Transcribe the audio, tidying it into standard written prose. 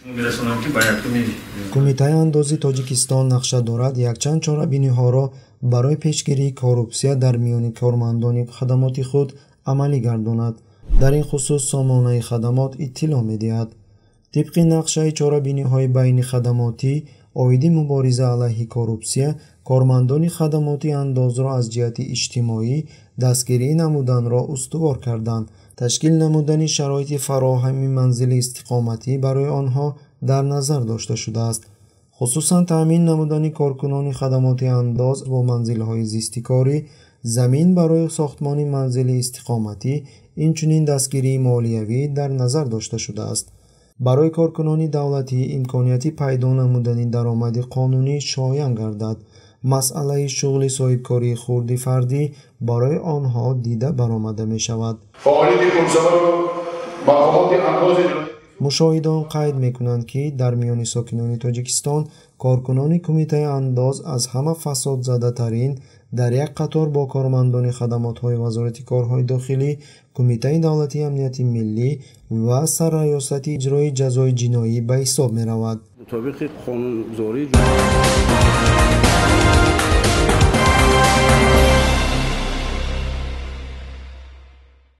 кумитаи андозии Тоҷикистон нақша дорад якчанд чорабиниҳоро барои пешгирии коррупсия дар миёни кормандони хадамоти худ амалӣ гардонад. дар ин хусус сомонаи хадамот иттилоъ медиҳад. тибқи нақшаи чорабиниҳои байни хадамотӣ оиди мубориза алайҳи коррупсия, кормандони хадамоти андозро аз ҷиҳати иҷтимоӣ дастгирӣ намуданро устувор карданд. ташкил намудани шароити фароҳами манзили истиқоматӣ барои онҳо дар назар дошта шудааст. хусусан таъмин намудани коркунони хадамоти андоз бо манзилҳои зистикорӣ, замин барои сохтмони манзили истиқоматӣ, инчунин дастгирии молиявӣ дар назар дошта шудааст. барои коркунони давлатӣ имконияти пайдо намудани даромади қонунӣ шоян гардад. масъалаи шуғли соҳибкории хурди фардӣ барои онҳо дида баромада мешавад. мушоҳидон қайд мекунанд, ки дар миёни сокинони Тоҷикистон коркунони кумитаи андоз аз ҳама фасодзадатарин дар як қатор бо кормандони хадамотҳои вазорати корҳои дохилӣ, кумитаи давлатии амнияти миллӣ ва сарраёсати иҷрои ҷазои ҷиноӣ ба ҳисоб меравад. мутобиқи қонунгузории